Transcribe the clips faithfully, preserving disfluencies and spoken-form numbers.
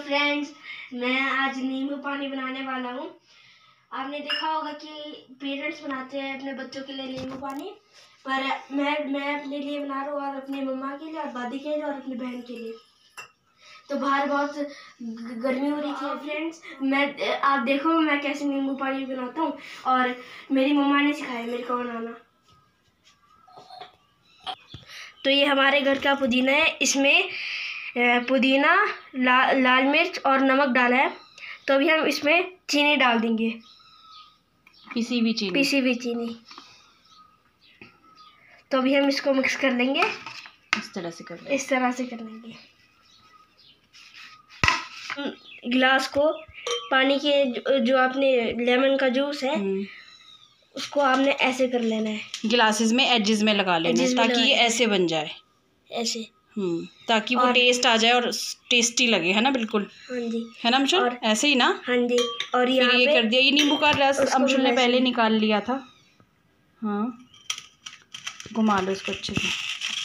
Friends, मैं आज नींबू पानी बनाने वाला हूँ। आपने देखा होगा कि पेरेंट्स बनाते हैं अपने बच्चों के लिए नींबू पानी, पर मैं मैं अपने लिए बना रहा हूँ और अपनी मम्मा के लिए और दादी के लिए और अपनी बहन के लिए। तो बाहर बहुत गर्मी हो रही थी फ्रेंड्स। मैं आप देखो मैं कैसे नींबू पानी बनाता हूँ और मेरी मम्मा ने सिखाया मेरे को बनाना। तो ये हमारे घर का पुदीना है, इसमें पुदीना, ला, लाल मिर्च और नमक डाला है। तो अभी हम इसमें चीनी डाल देंगे, पिसी हुई चीनी पिसी हुई चीनी। तो अभी हम इसको मिक्स कर लेंगे, इस तरह से कर लेंगे इस तरह से कर लेंगे। गिलास को पानी के जो आपने लेमन का जूस है उसको आपने ऐसे कर लेना है, गिलासेस में एजेस में लगा लेना है ताकि ये ऐसे बन जाए, ऐसे हम्म ताकि वो टेस्ट आ जाए और टेस्टी लगे, है ना? बिल्कुल, हाँ जी, है ना अमशुल? ऐसे ही ना? हाँ जी। और फिर ये कर दिया, ये नींबू का रस अमशुल ने पहले निकाल लिया था। हाँ, घुमा लो इसको अच्छे से।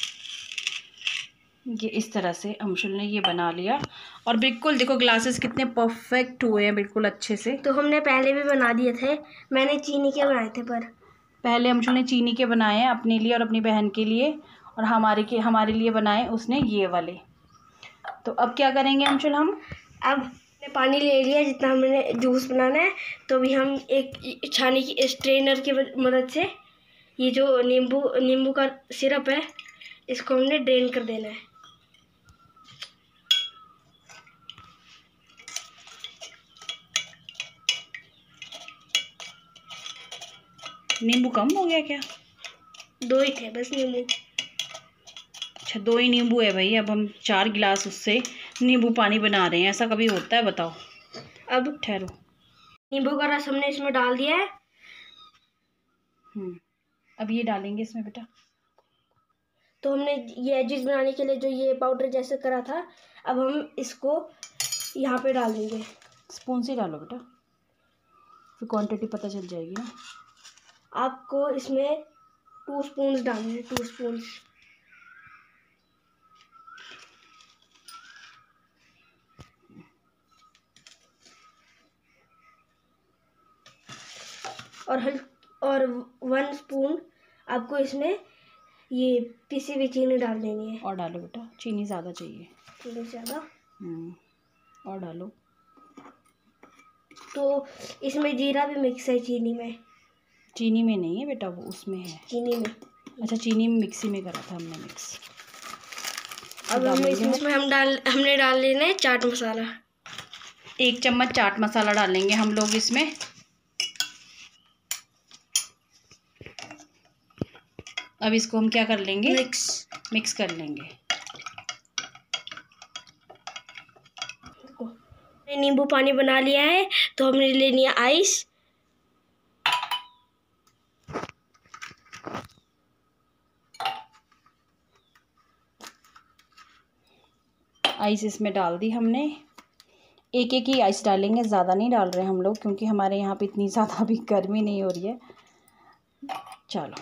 ये इस तरह से अमशुल ने ये बना लिया और बिल्कुल देखो ग्लासेस कितने परफेक्ट हुए हैं, बिल्कुल अच्छे से। तो हमने पहले भी बना दिए थे, मैंने चीनी के बनाए थे, पर पहले अमशुल ने चीनी के बनाए हैं अपने लिए और अपनी बहन के लिए, और हमारे के हमारे लिए बनाए उसने ये वाले। तो अब क्या करेंगे अमशुल? हम अब पानी ले लिया जितना हमने जूस बनाना है। तो अभी हम एक छानी की स्ट्रेनर की मदद से ये जो नींबू नींबू का सिरप है इसको हमने ड्रेन कर देना है। नींबू कम हो गया क्या? दो ही थे बस नींबू। अच्छा, दो ही नींबू है भाई। अब हम चार गिलास उससे नींबू पानी बना रहे हैं, ऐसा कभी होता है बताओ? अब ठहरो, नींबू का रस हमने इसमें डाल दिया है। हम्म अब ये डालेंगे इसमें बेटा। तो हमने ये एजेस बनाने के लिए जो ये पाउडर जैसे करा था, अब हम इसको यहाँ पे डाल देंगे। स्पून से डालो बेटा, फिर क्वांटिटी पता चल जाएगी ना। आपको इसमें टू स्पून डालने हैं, टू स्पून। और हल और वन स्पून आपको इसमें ये पिसी हुई चीनी डाल देनी है। और डालो बेटा, चीनी ज़्यादा चाहिए। चीनी ज़्यादा, हम्म और डालो। तो इसमें जीरा भी मिक्स है चीनी में? चीनी में नहीं है बेटा, वो उसमें है। चीनी में? अच्छा, चीनी में मिक्सी में करा था हमने मिक्स। अब हम इसमें हम डाल हमने डाल लेना है चाट मसाला। एक चम्मच चाट मसाला डालेंगे हम लोग इसमें। अब इसको हम क्या कर लेंगे? मिक्स मिक्स कर लेंगे। नींबू पानी बना लिया है, तो हमने लेनी है आइस। आइस इसमें डाल दी हमने। एक एक ही आइस डालेंगे, ज़्यादा नहीं डाल रहे हम लोग, क्योंकि हमारे यहाँ पे इतनी ज़्यादा भी गर्मी नहीं हो रही है। चलो,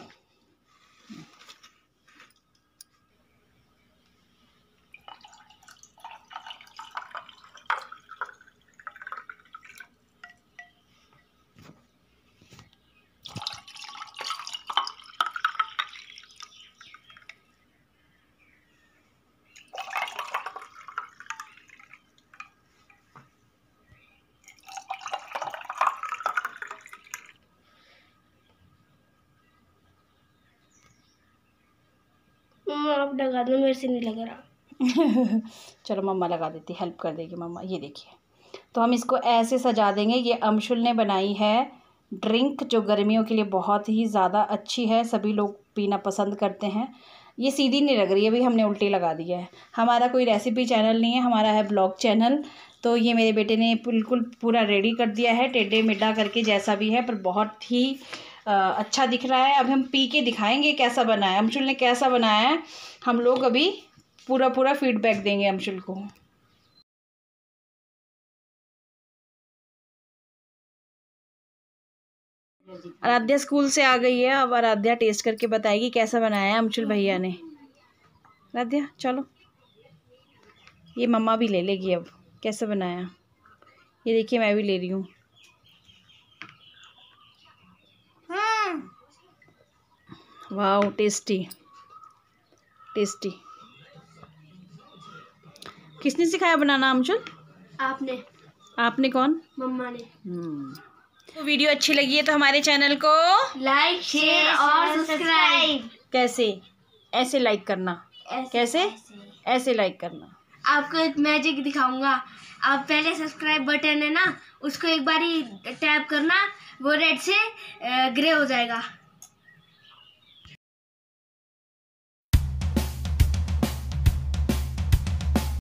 आप लगा दो, मेरे से नहीं लग रहा। चलो मम्मा लगा देती, हेल्प कर देगी मम्मा। ये देखिए, तो हम इसको ऐसे सजा देंगे। ये अमशुल ने बनाई है ड्रिंक, जो गर्मियों के लिए बहुत ही ज़्यादा अच्छी है, सभी लोग पीना पसंद करते हैं। ये सीधी नहीं लग रही है, अभी हमने उल्टी लगा दिया है। हमारा कोई रेसिपी चैनल नहीं है, हमारा है ब्लॉग चैनल। तो ये मेरे बेटे ने बिल्कुल पूरा रेडी कर दिया है, टेढ़े मेढ़ा करके, जैसा भी है, पर बहुत ही आ, अच्छा दिख रहा है। अब हम पी के दिखाएंगे कैसा बना है, अमशुल ने कैसा बनाया है। हम लोग अभी पूरा पूरा फीडबैक देंगे अमशुल को। आराध्या स्कूल से आ गई है, अब आराध्या टेस्ट करके बताएगी कैसा बनाया है अमशुल भैया ने। आराध्या चलो, ये मम्मा भी ले लेगी अब। कैसे बनाया, ये देखिए मैं भी ले रही हूँ। वाह टेस्टी टेस्टी। किसने सिखाया बनाना अंशुल? आपने। आपने कौन? मम्मा ने। हम्म तो वीडियो अच्छी लगी है तो हमारे चैनल को लाइक शेयर और सब्सक्राइब। कैसे? ऐसे लाइक करना। ऐसे, कैसे? ऐसे, ऐसे लाइक करना। आपको एक मैजिक दिखाऊंगा। आप पहले सब्सक्राइब बटन है ना, उसको एक बार ही टैप करना, वो रेड से ग्रे हो जाएगा।